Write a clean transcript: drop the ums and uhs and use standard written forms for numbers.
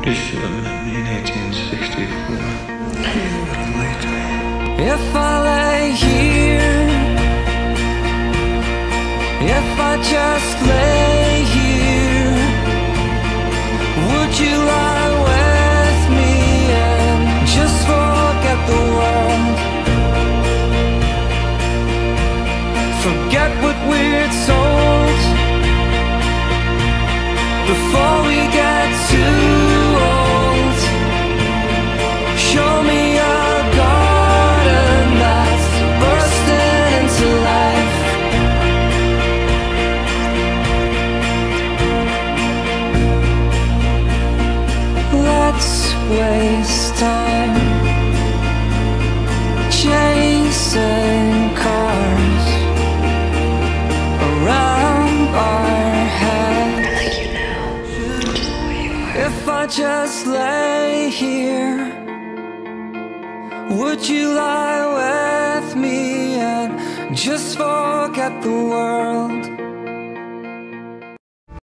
You should have met me in 1864. You would have liked me. If I lay here, if I just lay here, would you lie with me and just forget the world? Forget what we're told before we get too old. Show me a garden that's bursting into life. Let's waste time chasing cars around our head. I like you now. If I just lay here, would you lie with me and just forget the world?